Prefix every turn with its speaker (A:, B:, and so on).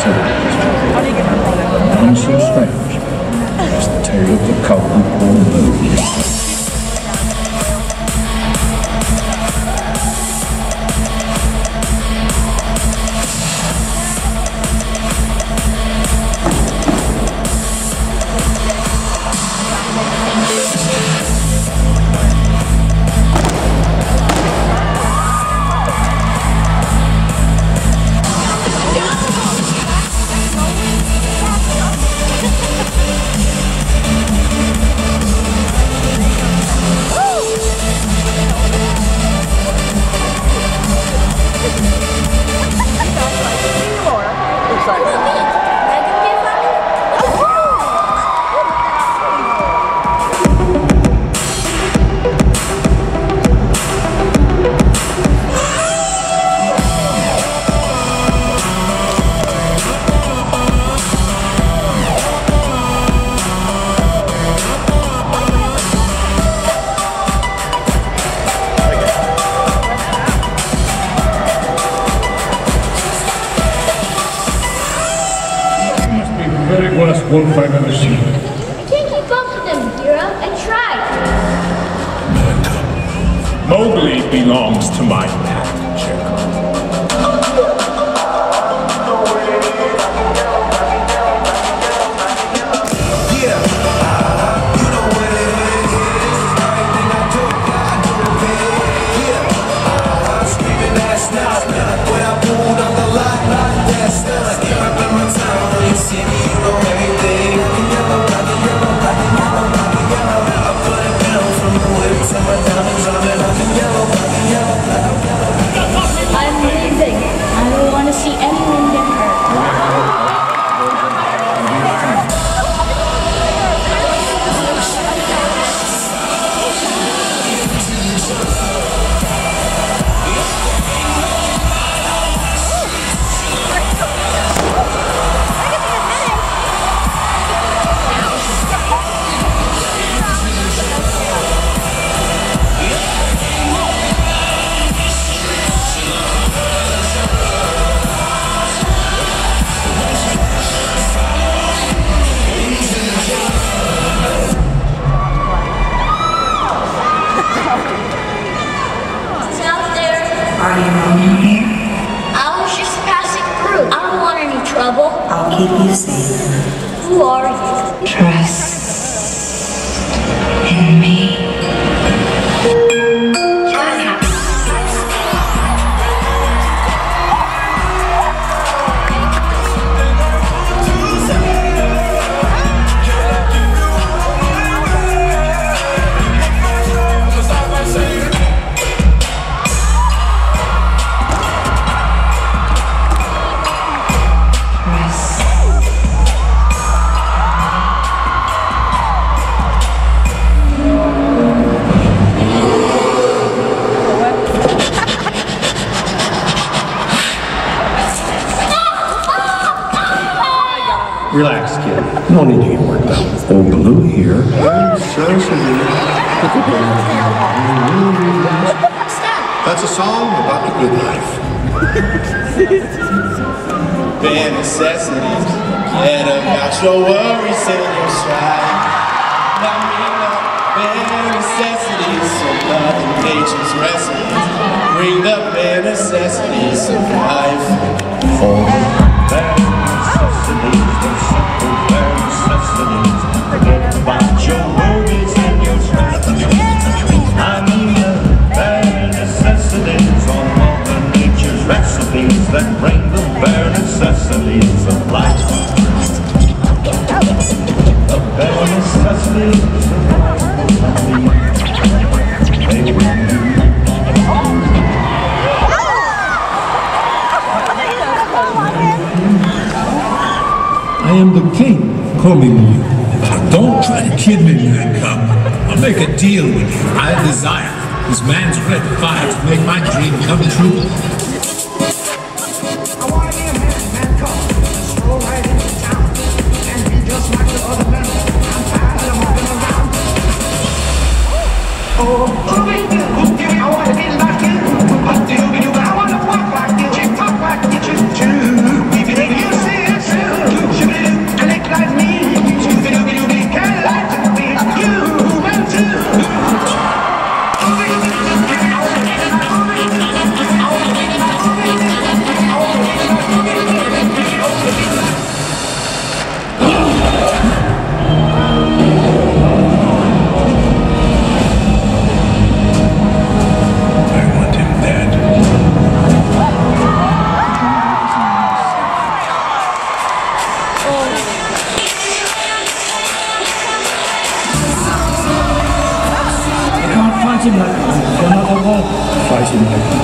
A: None so strange as the tale of the cub who called Mowgli. Very worst wolf I've ever seen.
B: I can't keep up with them, Hero. I tried.
A: Mowgli belongs to my pack, Shere.
B: I'm leaving. I don't want to see anyone get hurt.
C: Are you alone here?
B: I was just passing through. I don't want any trouble.
C: I'll keep you safe.
B: Who are you?
C: Trust in me.
A: Relax, kid. No need to get worked up. Old Baloo here.
D: That's a song about the good life.
E: Bare necessities. Get about your worries and your strife. Not me, not bare necessities. So nothing nature's recipes. Bring the bare necessities of life.
A: Oh, bare necessities, the simple bare necessities. Forget about your worries and your strife. I mean the bare necessities on Mother Nature's recipes that bring the bare necessities of life. The bare necessities of life. They will do. I am the king. Call me Baloo. Don't try to kid me, man cub. I'll make a deal with you. I desire this man's red fire to make my dream come true.
F: I want to be a man cub. Stroll right into town and be just like the other men. I'm tired of moving around. Oh, I want to be like you. I want to walk like you. Talk like you. You see it.
C: Thank you.